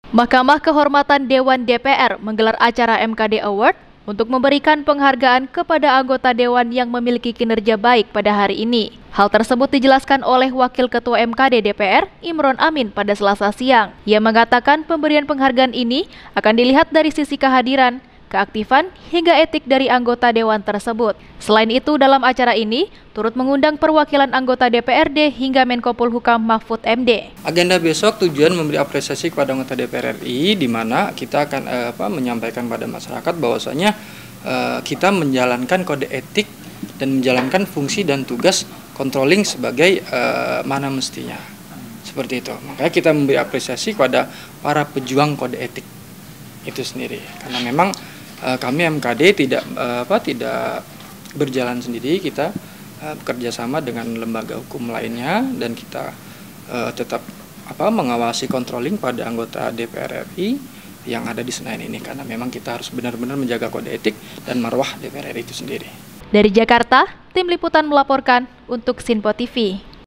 Mahkamah Kehormatan Dewan DPR menggelar acara MKD Award untuk memberikan penghargaan kepada anggota Dewan yang memiliki kinerja baik pada hari ini. Hal tersebut dijelaskan oleh Wakil Ketua MKD DPR, Imron Amin, pada Selasa siang. Ia mengatakan pemberian penghargaan ini akan dilihat dari sisi kehadiran, keaktifan, hingga etik dari anggota Dewan tersebut. Selain itu, dalam acara ini turut mengundang perwakilan anggota DPRD hingga Menko Polhukam Mahfud MD. Agenda besok tujuan memberi apresiasi kepada anggota DPR RI, di mana kita akan menyampaikan pada masyarakat bahwasanya kita menjalankan kode etik dan menjalankan fungsi dan tugas controlling sebagai mana mestinya. Seperti itu. Makanya kita memberi apresiasi kepada para pejuang kode etik itu sendiri. Karena memang kami MKD tidak berjalan sendiri, kita bekerja sama dengan lembaga hukum lainnya dan kita tetap mengawasi controlling pada anggota DPR RI yang ada di Senayan ini, karena memang kita harus benar-benar menjaga kode etik dan marwah DPR RI itu sendiri. Dari Jakarta, tim liputan melaporkan untuk Sinpo TV.